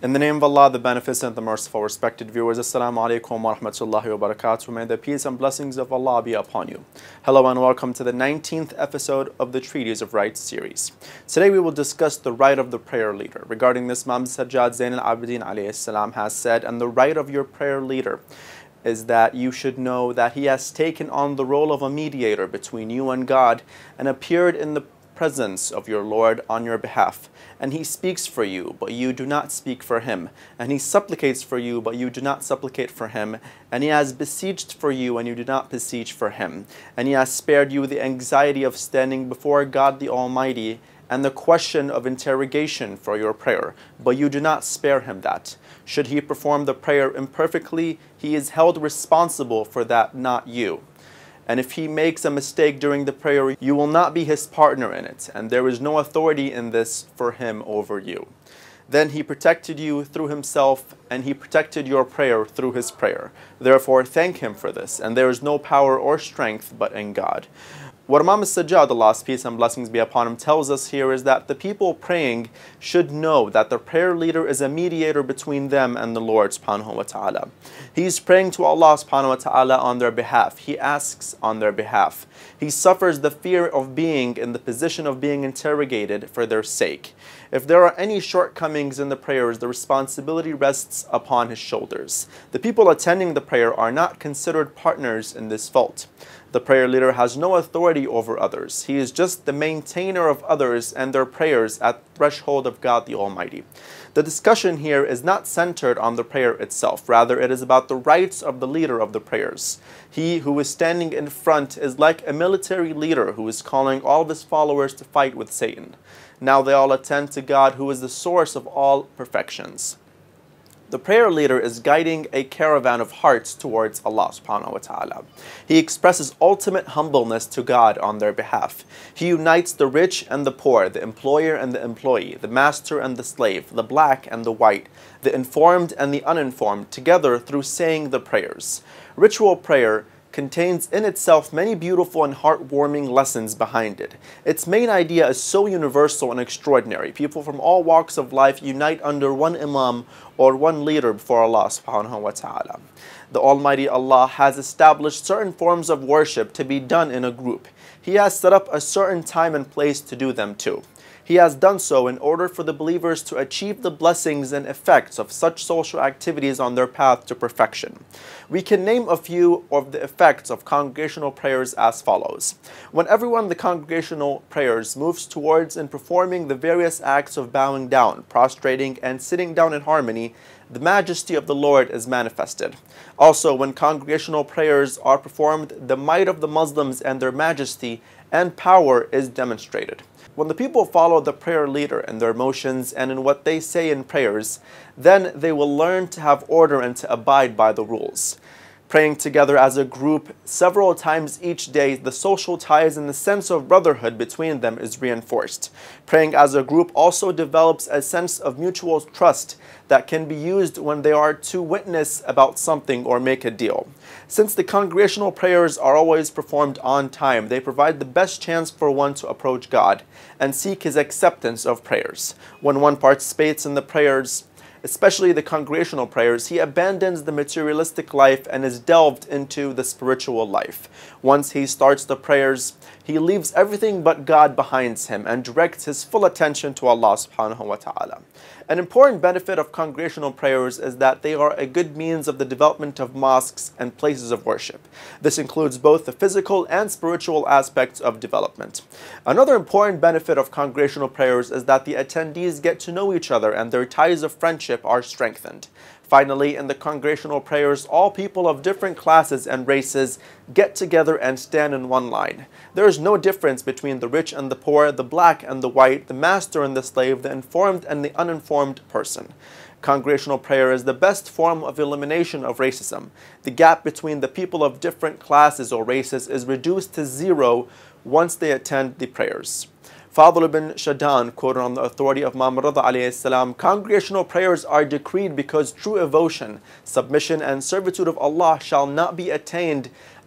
In the name of Allah, the Beneficent, the Merciful, respected viewers, Assalamu alaikum wa rahmatullahi wa barakatuh. May the peace and blessings of Allah be upon you. Hello and welcome to the 19th episode of the Treatise of Rights series. Today we will discuss the right of the prayer leader. Regarding this, Imam Al-Sajjad Zain al-Abidin alayhi salam has said, and the right of your prayer leader is that you should know that he has taken on the role of a mediator between you and God and appeared in the presence of your Lord on your behalf. And he speaks for you, but you do not speak for him. And he supplicates for you, but you do not supplicate for him. And he has beseeched for you, and you do not beseech for him. And he has spared you the anxiety of standing before God the Almighty and the question of interrogation for your prayer, but you do not spare him that. Should he perform the prayer imperfectly, he is held responsible for that, not you. And if he makes a mistake during the prayer, you will not be his partner in it, and there is no authority in this for him over you. Then he protected you through himself, and he protected your prayer through his prayer. Therefore thank him for this, and there is no power or strength but in God. What Imam Al-Sajjad, Allah's peace and blessings be upon him, tells us here is that the people praying should know that the prayer leader is a mediator between them and the Lord subhanahu wa ta'ala. He's praying to Allah subhanahu wa ta'ala on their behalf. He asks on their behalf. He suffers the fear of being in the position of being interrogated for their sake. If there are any shortcomings in the prayers, the responsibility rests upon his shoulders. The people attending the prayer are not considered partners in this fault. The prayer leader has no authority over others. He is just the maintainer of others and their prayers at the threshold of God the Almighty. The discussion here is not centered on the prayer itself. Rather, it is about the rights of the leader of the prayers. He who is standing in front is like a military leader who is calling all of his followers to fight with Satan. Now they all attend to God, who is the source of all perfections. The prayer leader is guiding a caravan of hearts towards Allah subhanahu wa ta'ala. He expresses ultimate humbleness to God on their behalf. He unites the rich and the poor, the employer and the employee, the master and the slave, the black and the white, the informed and the uninformed, together through saying the prayers. Ritual prayer contains in itself many beautiful and heartwarming lessons behind it. Its main idea is so universal and extraordinary. People from all walks of life unite under one imam or one leader before Allah subhanahu wa ta'ala. The Almighty Allah has established certain forms of worship to be done in a group. He has set up a certain time and place to do them too. He has done so in order for the believers to achieve the blessings and effects of such social activities on their path to perfection. We can name a few of the effects of congregational prayers as follows. When everyone in the congregational prayers moves towards and performing the various acts of bowing down, prostrating, and sitting down in harmony, the majesty of the Lord is manifested. Also, when congregational prayers are performed, the might of the Muslims and their majesty and power is demonstrated. When the people follow the prayer leader in their motions and in what they say in prayers, then they will learn to have order and to abide by the rules. Praying together as a group several times each day, the social ties and the sense of brotherhood between them is reinforced. Praying as a group also develops a sense of mutual trust that can be used when they are to witness about something or make a deal. Since the congregational prayers are always performed on time, they provide the best chance for one to approach God and seek his acceptance of prayers. When one participates in the prayers, especially the congregational prayers, he abandons the materialistic life and is delved into the spiritual life. Once he starts the prayers, he leaves everything but God behind him and directs his full attention to Allah subhanahu wa ta'ala. An important benefit of congregational prayers is that they are a good means of the development of mosques and places of worship. This includes both the physical and spiritual aspects of development. Another important benefit of congregational prayers is that the attendees get to know each other and their ties of friendship are strengthened. Finally, in the congregational prayers, all people of different classes and races get together and stand in one line. There is no difference between the rich and the poor, the black and the white, the master and the slave, the informed and the uninformed person. Congregational prayer is the best form of elimination of racism. The gap between the people of different classes or races is reduced to zero once they attend the prayers. Fadl ibn Shadan quoted on the authority of Imam Rida alayhi salam, congregational prayers are decreed because true devotion, submission and servitude of Allah shall not be attained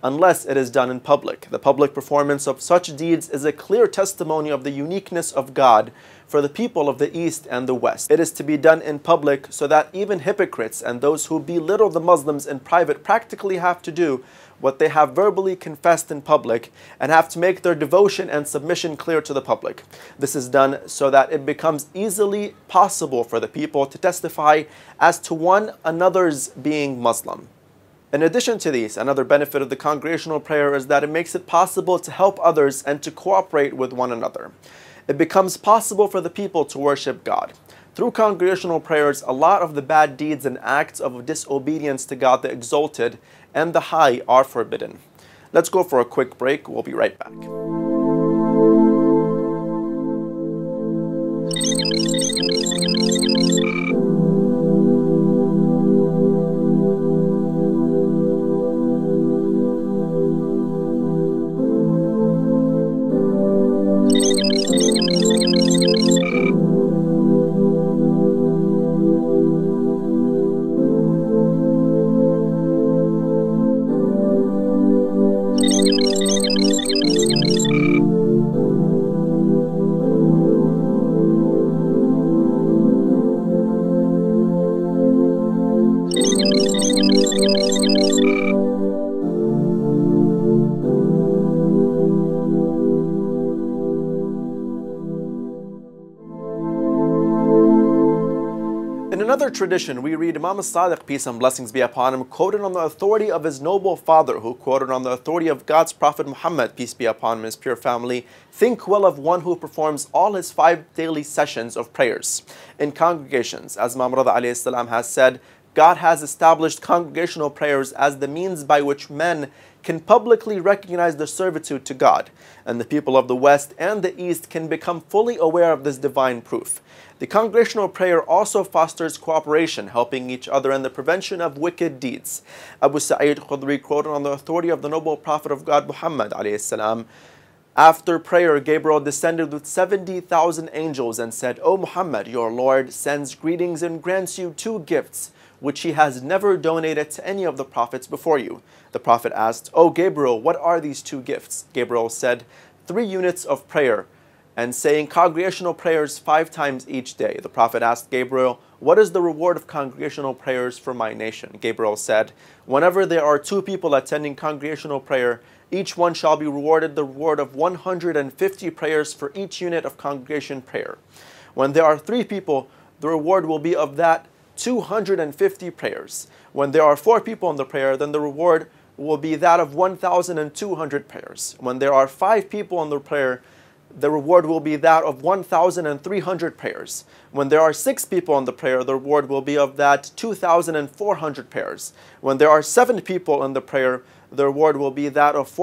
unless it is done in public. The public performance of such deeds is a clear testimony of the uniqueness of God for the people of the East and the West. It is to be done in public so that even hypocrites and those who belittle the Muslims in private practically have to do what they have verbally confessed in public and have to make their devotion and submission clear to the public. This is done so that it becomes easily possible for the people to testify as to one another's being Muslim. In addition to these, another benefit of the congregational prayer is that it makes it possible to help others and to cooperate with one another. It becomes possible for the people to worship God. Through congregational prayers, a lot of the bad deeds and acts of disobedience to God the Exalted and the High are forbidden. Let's go for a quick break. We'll be right back. In another tradition, we read Imam Al-Sajjad, peace and blessings be upon him, quoted on the authority of his noble father, who quoted on the authority of God's Prophet Muhammad, peace be upon him and his pure family, think well of one who performs all his 5 daily sessions of prayers in congregations. As Imam Rida has said, God has established congregational prayers as the means by which men can publicly recognize their servitude to God, and the people of the West and the East can become fully aware of this divine proof. The congregational prayer also fosters cooperation, helping each other in the prevention of wicked deeds. Abu Sa'id Khudri quoted on the authority of the noble Prophet of God Muhammad ﷺ, after prayer, Gabriel descended with 70,000 angels and said, O Muhammad, your Lord sends greetings and grants you 2 gifts, which he has never donated to any of the prophets before you. The Prophet asked, O Gabriel, what are these 2 gifts? Gabriel said, 3 units of prayer, and saying congregational prayers 5 times each day. The Prophet asked Gabriel, what is the reward of congregational prayers for my nation? Gabriel said, whenever there are 2 people attending congregational prayer, each one shall be rewarded the reward of 150 prayers for each unit of congregation prayer. When there are 3 people, the reward will be of that 250 prayers. When there are 4 people in the prayer, then the reward will be that of 1,200 prayers. When there are 5 people in the prayer, the reward will be that of 1,300 prayers. When there are 6 people in the prayer, the reward will be of that 2,400 prayers. When there are 7 people in the prayer, the reward will be that of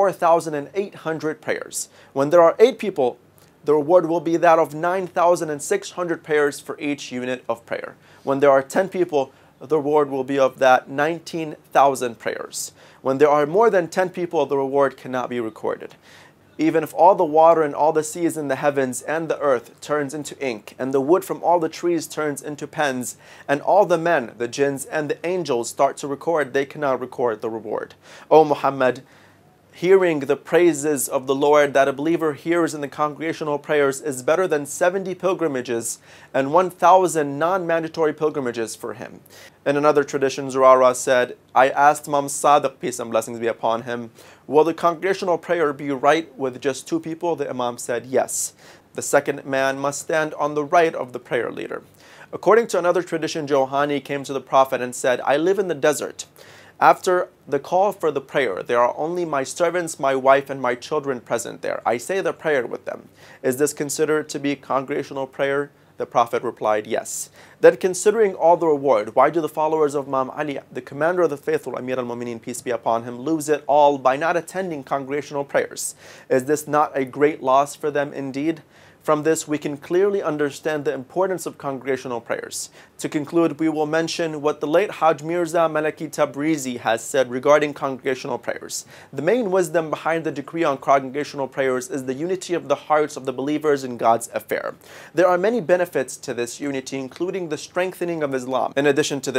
4,800 prayers. When there are 8 people, the reward will be that of 9,600 prayers for each unit of prayer. When there are 10 people, the reward will be of that 19,000 prayers. When there are more than 10 people, the reward cannot be recorded. Even if all the water and all the seas in the heavens and the earth turns into ink, and the wood from all the trees turns into pens, and all the men, the jinns, and the angels start to record, they cannot record the reward. O Muhammad, hearing the praises of the Lord that a believer hears in the congregational prayers is better than 70 pilgrimages and 1,000 non-mandatory pilgrimages for him. In another tradition, Zurara said, I asked Imam Sadiq, peace and blessings be upon him, will the congregational prayer be right with just 2 people? The Imam said, yes. The second man must stand on the right of the prayer leader. According to another tradition, Johani came to the Prophet and said, I live in the desert. After the call for the prayer, there are only my servants, my wife, and my children present there. I say the prayer with them. Is this considered to be congregational prayer? The Prophet replied, yes. Then considering all the reward, why do the followers of Imam Ali, the commander of the faithful, Amir al-Mu'mineen, peace be upon him, lose it all by not attending congregational prayers? Is this not a great loss for them indeed? From this, we can clearly understand the importance of congregational prayers. To conclude, we will mention what the late Haj Mirza Malaki Tabrizi has said regarding congregational prayers. The main wisdom behind the decree on congregational prayers is the unity of the hearts of the believers in God's affair. There are many benefits to this unity, including the strengthening of Islam. In addition to this,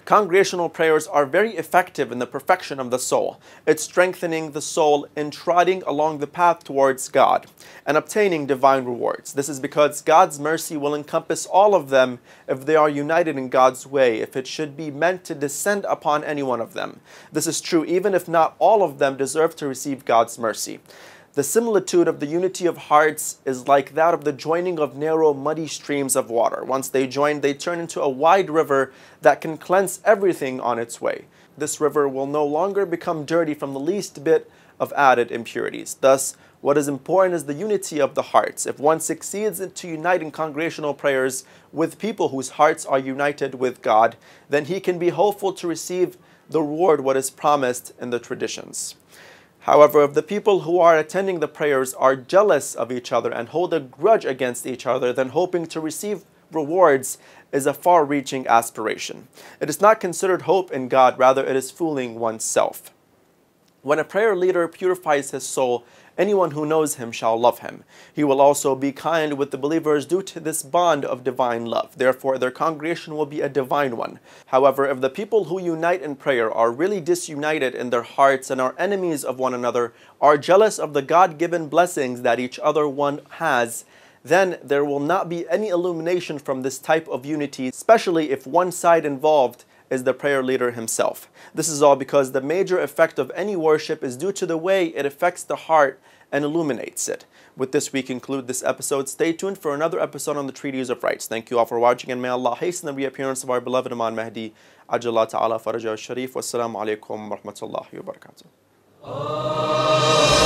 Congregational prayers are very effective in the perfection of the soul. It's strengthening the soul in trotting along the path towards God and obtaining divine rewards. This is because God's mercy will encompass all of them if they are united in God's way, if it should be meant to descend upon any one of them. This is true even if not all of them deserve to receive God's mercy. The similitude of the unity of hearts is like that of the joining of narrow, muddy streams of water. Once they join, they turn into a wide river that can cleanse everything on its way. This river will no longer become dirty from the least bit of added impurities. Thus, what is important is the unity of the hearts. If one succeeds to unite in congregational prayers with people whose hearts are united with God, then he can be hopeful to receive the reward what is promised in the traditions. However, if the people who are attending the prayers are jealous of each other and hold a grudge against each other, then hoping to receive rewards is a far-reaching aspiration. It is not considered hope in God, rather it is fooling oneself. When a prayer leader purifies his soul, anyone who knows him shall love him. He will also be kind with the believers due to this bond of divine love. Therefore, their congregation will be a divine one. However, if the people who unite in prayer are really disunited in their hearts and are enemies of one another, are jealous of the God-given blessings that each other one has, then there will not be any illumination from this type of unity, especially if one side involved is the prayer leader himself. This is all because the major effect of any worship is due to the way it affects the heart and illuminates it. With this, we conclude this episode. Stay tuned for another episode on the Treatise of Rights. Thank you all for watching, and may Allah hasten the reappearance of our beloved Imam Mahdi, Ajjallah Ta'ala Farajahu Sharif. Wassalamu alaikum wa rahmatullahi wa barakatuh.